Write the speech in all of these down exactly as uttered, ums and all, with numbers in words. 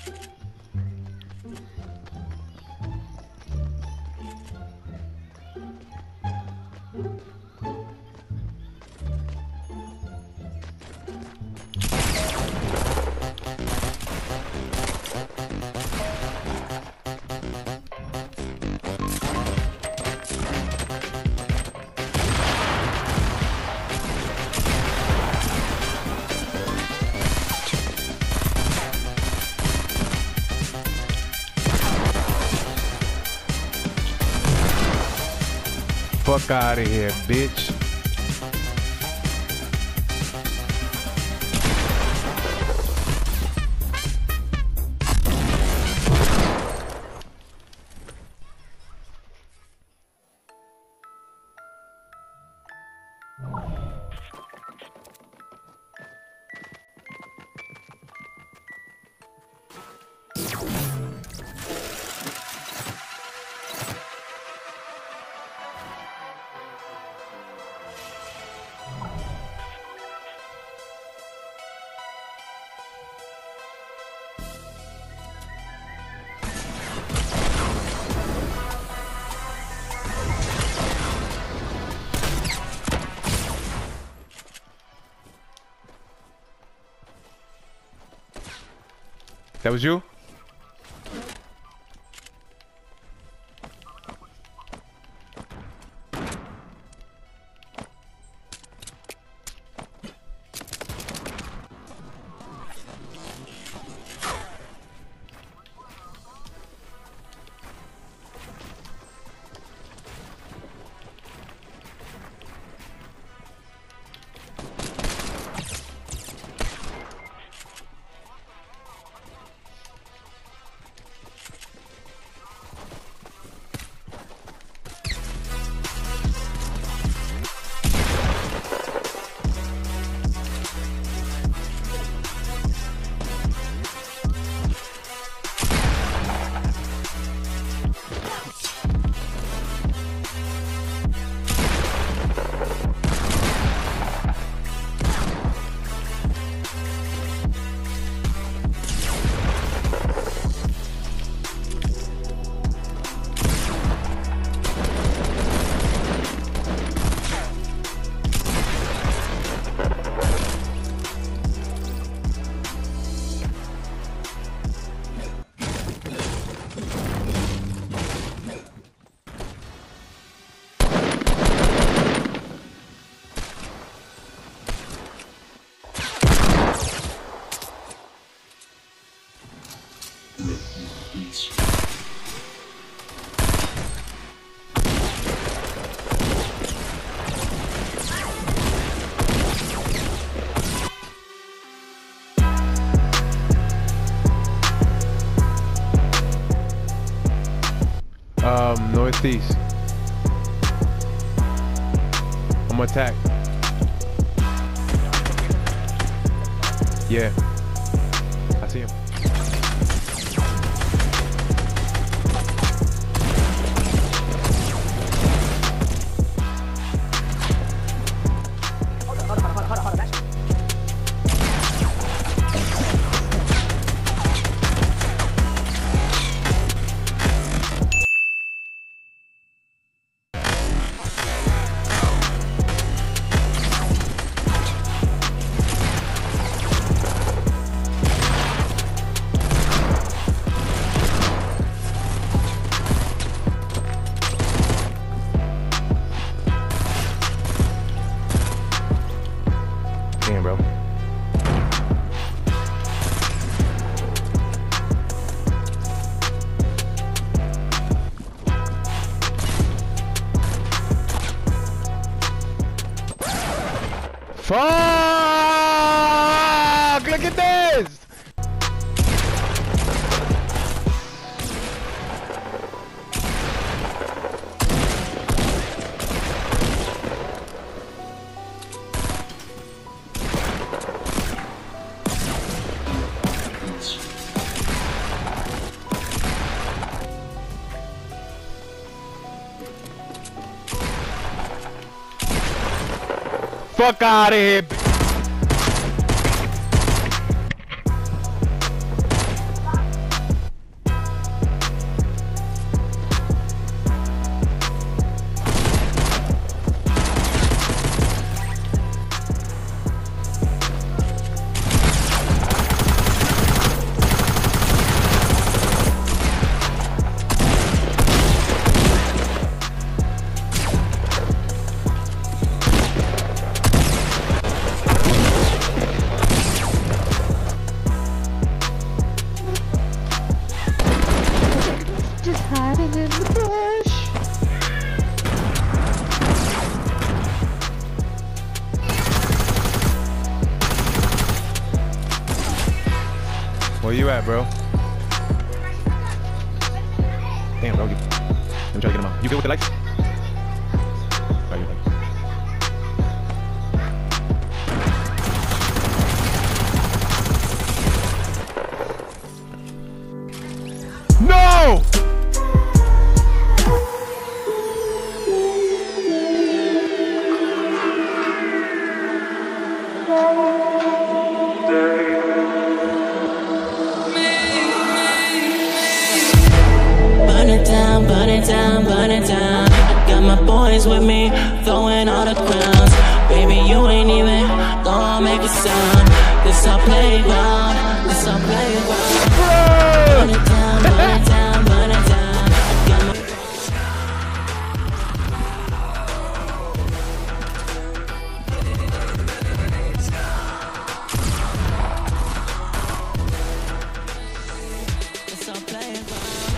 Fuck out of here, bitch. That was you? Um, northeast. I'm gonna attack. Yeah. I see him. Damn, bro. Fuck! Look at this! Fuck out of here. Where you at, bro? Damn, bro. You, let me try to get him out. You good with the lights? Right, you're right. No! Burn it down, burn it down, burn it down. Got my boys with me, throwing all the crowns. Baby, you ain't even gonna make a sound. This our playground, this our playground. Burn it down, burn it down, burn it down. Got my This our playground.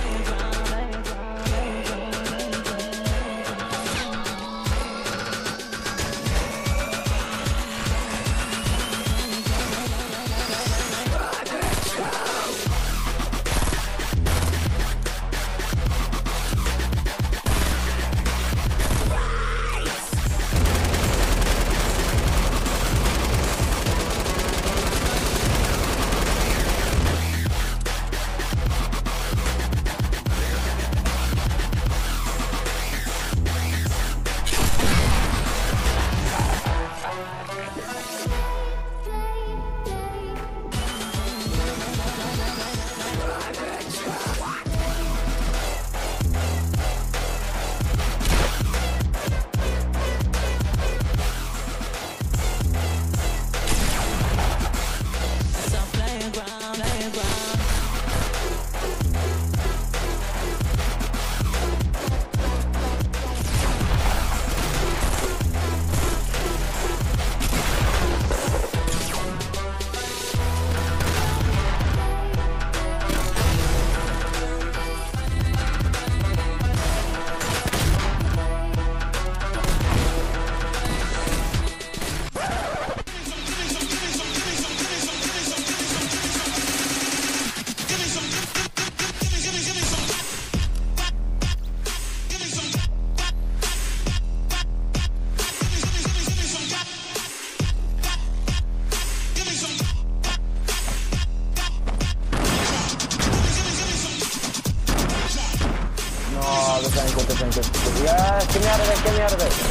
Yeah, get me out of there, get me out of there.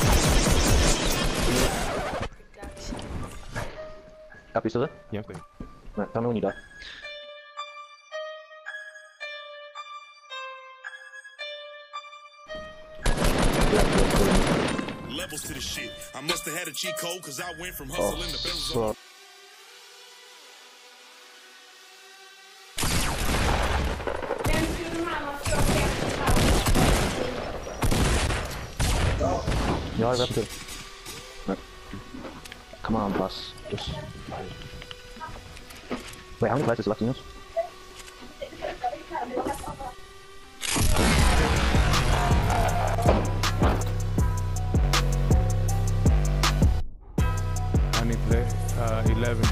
Up, you still there? Yeah, I'm clear. Right, tell me when you die. Levels to the shit. I must have had a cheat code cause I went from hustling to bills Oh, on. You are up good. Right. Come on, boss. Just... Wait, how many players is left in yours? I need to play uh, eleven.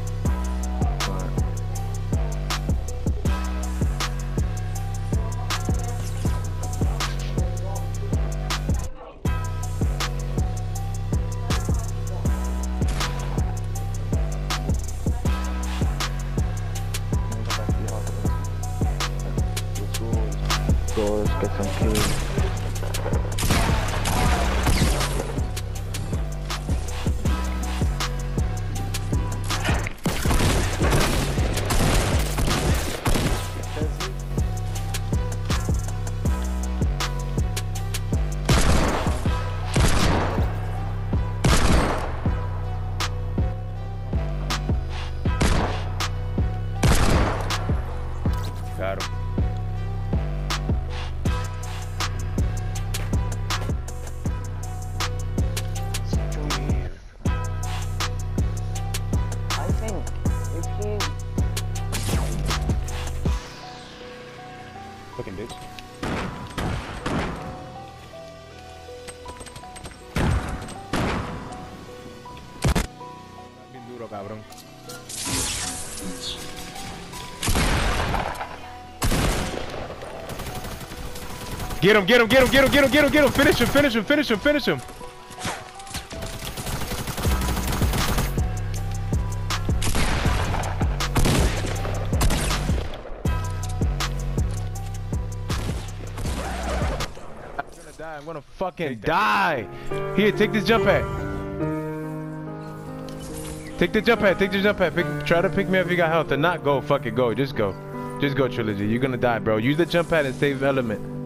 Let's get some kills. Got him. I think if he... Fucking bitch. Bien duro, cabrón. Get him, get him, get him, get him, get him, get him, get him. Finish him, finish him, finish him, finish him. I'm gonna die, I'm gonna fucking die. Here, take this jump pad. Take the jump pad, take the jump pad. Pick, try to pick me up if you got health. Or not, go, fuck it, go, just go. Just go, Trilogy. You're gonna die, bro. Use the jump pad and save element.